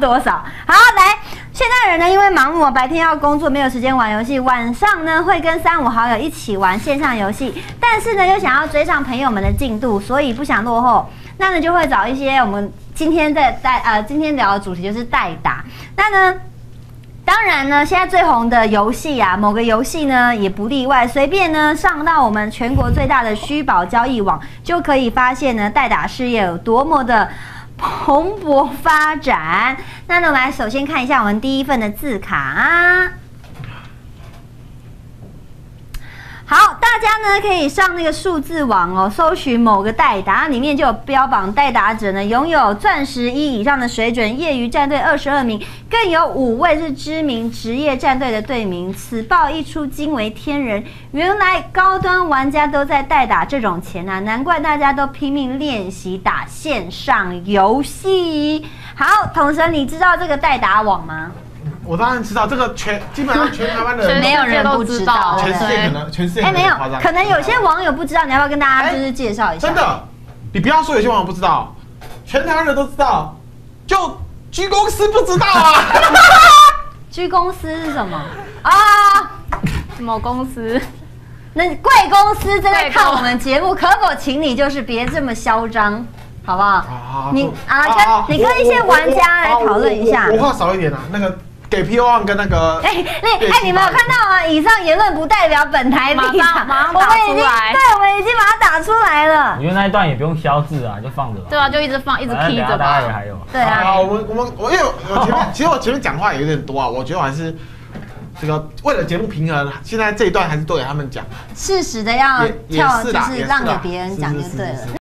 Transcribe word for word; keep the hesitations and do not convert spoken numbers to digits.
多少？好，来，现代人呢，因为忙碌，白天要工作，没有时间玩游戏，晚上呢会跟三五好友一起玩线上游戏，但是呢又想要追上朋友们的进度，所以不想落后，那呢就会找一些我们今天在代呃今天聊的主题就是代打，那呢。当然呢，现在最红的游戏啊，某个游戏呢也不例外。随便呢上到我们全国最大的虚宝交易网，就可以发现呢代打事业有多么的蓬勃发展。那呢，我们来首先看一下我们第一份的字卡啊。好，大家呢可以上那个数字网哦，搜寻某个代打，里面就有标榜代打者呢拥有钻石一以上的水准，业余战队二十二名，更有五位是知名职业战队的队名。此报一出，惊为天人。原来高端玩家都在代打这种钱啊，难怪大家都拼命练习打线上游戏。好，统神，你知道这个代打网吗？ 我当然知道，这个全基本上全台湾的人没有人不知道， 全世界可能全世界哎没有，可能有些网友不知道，你要不要跟大家就是介绍一下？ 真的，你不要说有些网友不知道，全台湾人都知道，就居公司不知道啊。 居公司是什么啊？ 什么公司？ 那贵公司正在看我们节目，可否请你就是别这么嚣张？好不好？啊你啊，跟你跟一些玩家来讨论一下。 我话少一点啊，那个给 P O one 跟那个， 哎，那哎，你们有看到吗？以上言论不代表本台立场， 马上打出来。 对，我们已经把它打出来了。 你那一段也不用消字啊，就放着吧。 对啊，就一直放，一直 key 着吧。 大家也还有。 对啊。 啊，我们我们我因为我前面其实我前面讲话有点多啊，我觉得我还是这个为了节目平衡，现在这一段还是都给他们讲。 适时的要跳，就是让给别人讲就对了。